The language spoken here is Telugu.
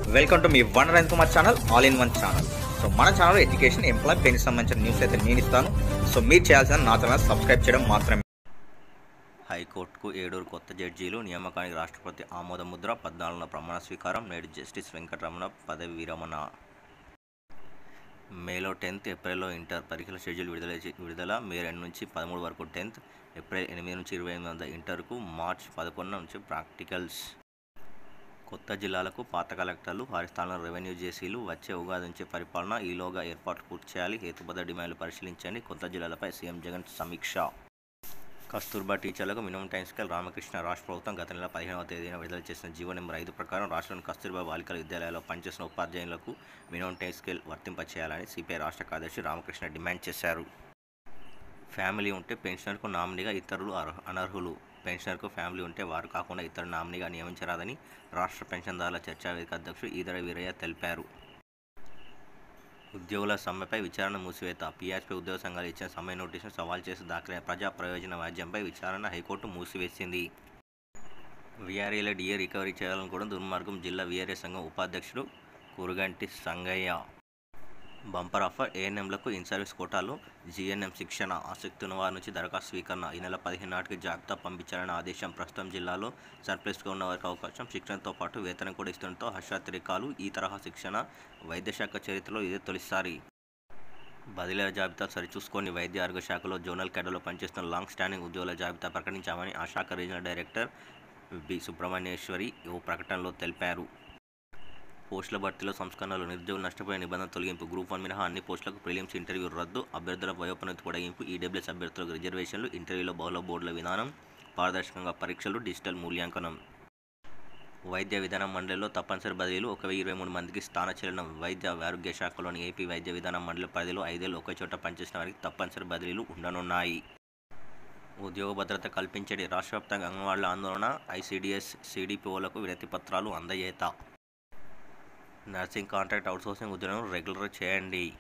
వెల్కమ్ టు మీ వన్ రైన్ Kumar channel all in one channel. So మన ఛానల్ ఎడ్యుకేషన్ ఎంప్లాయ్ పెన్కి సంబంధించిన న్యూస్ అయితే నేను ఇస్తాను. సో మీరు చేయాల్సిన నా ఛానల్ సబ్స్క్రైబ్ చేయడం మాత్రమే. హైకోర్టుకు 7 కొత్త జడ్జీలు నియామకానికి రాష్ట్రపతి ఆమోద ముద్ర. 14న ప్రమాణ స్వీకారం. నేడు జస్టిస్ వెంకటరమణ పదవి విరమణ. మేలో 10th, ఏప్రిల్లో ఇంటర్ పరీక్షల షెడ్యూల్ విడుదల. మే 2 నుంచి 13 వరకు 10th, ఏప్రిల్ 8 నుంచి 28 ఇంటర్కు, మార్చ్ 11 నుంచి ప్రాక్టికల్స్. కొత్త జిల్లాలకు పాత కలెక్టర్లు, వారి స్థానంలో రెవెన్యూ జేసీలు. వచ్చే ఉగాది నుంచి పరిపాలన, ఈలోగా ఏర్పాటు పూర్తి చేయాలి. హేతుబద్ధ డిమాండ్లు పరిశీలించండి. కొత్త జిల్లాలపై సీఎం జగన్ సమీక్ష. కస్తూర్బా టీచర్లకు మినిమం టైం స్కేల్. రామకృష్ణ రాష్ట్ర ప్రభుత్వం గత నెల 15వ తేదీన విడుదల చేసిన జీవో నెంబర్ 5 ప్రకారం రాష్ట్రంలోని కస్తూర్బా బాలికల విద్యాలయాల్లో పనిచేసిన ఉపాధ్యాయులకు మినిమం టైం స్కేల్ వర్తింపచేయాలని సిపిఐ రాష్ట్ర కార్యదర్శి రామకృష్ణ డిమాండ్ చేశారు. ఫ్యామిలీ ఉంటే పెన్షనర్కు నామినీగా ఇతరులు అనర్హులు. పెన్షనర్కు ఫ్యామిలీ ఉంటే వారు కాకుండా ఇతర నామినీగా నియమించరాదని రాష్ట్ర పెన్షన్దారుల చర్చావేదిక అధ్యక్షుడు ఈదర వీరయ్య తెలిపారు. ఉద్యోగుల సమ్మెపై విచారణ మూసివేత. పీఆర్పీ ఉద్యోగ సంఘాలు ఇచ్చిన సమ్మె నోటీసును సవాల్ చేసి దాఖలైన ప్రజా ప్రయోజన వ్యాజ్యంపై విచారణ హైకోర్టు మూసివేసింది. వీఆర్ఏల డిఏ రికవరీ చేయాలనుకోవడం దుర్మార్గం. జిల్లా వీఆర్ఏ సంఘం ఉపాధ్యక్షుడు కురుగంటి సంగయ్య. Bumper offer. ఏఎన్ఎంలకు ఇన్ సర్వీస్ కోటాలో జీఎన్ఎం శిక్షణ. ఆసక్తి ఉన్న వారి నుంచి దరఖాస్తు స్వీకరణ. ఈ నెల 15 నాటికి జాబితా పంపించాలని ఆదేశం. ప్రస్తుతం జిల్లాలో సర్ప్లస్గా ఉన్న వారికి అవకాశం. శిక్షణతో పాటు వేతనం కూడా ఇస్తుండటంతో హర్షాతిరేకాలు. ఈ తరహా శిక్షణ వైద్యశాఖ చరిత్రలో ఇదే తొలిసారి. బదిలీల జాబితా సరిచూసుకొని వైద్య ఆరోగ్య శాఖలో జోనల్ క్యాడర్లో పనిచేస్తున్న లాంగ్ స్టాండింగ్ ఉద్యోగుల జాబితా ప్రకటించామని ఆ శాఖ రీజనల్ డైరెక్టర్ బి సుబ్రహ్మణ్యేశ్వరి ఓ ప్రకటనలో తెలిపారు. పోస్టుల భర్తీలో సంస్కరణలు. నిరుద్యోగులు నష్టపోయే నిబంధన తొలగింపు. గ్రూప్ 1 మినహా అన్ని పోస్టులకు ప్రిలిమ్స్ ఇంటర్వ్యూ రద్దు. అభ్యర్థుల వయోపరిమితి పొడిగింపు. ఈడబ్ల్యూఎస్ అభ్యర్థులకు రిజర్వేషన్లు. ఇంటర్వ్యూలో బహుళ బోర్డుల విధానం. పారదర్శకంగా పరీక్షలు. డిజిటల్ మూల్యాంకనం. వైద్య విధాన మండలిలో తప్పనిసరి బదిలీలు. 1023 మందికి స్థానచలనం. వైద్య ఆరోగ్య శాఖలోని ఏపీ వైద్య విధాన మండలి పరిధిలో 5 ఏళ్లు ఒకే చోట పనిచేసిన వారికి తప్పనిసరి బదిలీలు ఉండనున్నాయి. ఉద్యోగ భద్రత కల్పించండి. రాష్ట్ర వ్యాప్తంగా అంగన్వాడీల ఆందోళన. ఐసీడీఎస్ సిడిపిఓలకు వినతి పత్రాలు అందజేత. నర్సింగ్ కాంట్రాక్ట్ అవుట్సోర్సింగ్ ఉద్యోగులను రెగ్యులర్ చేయండి.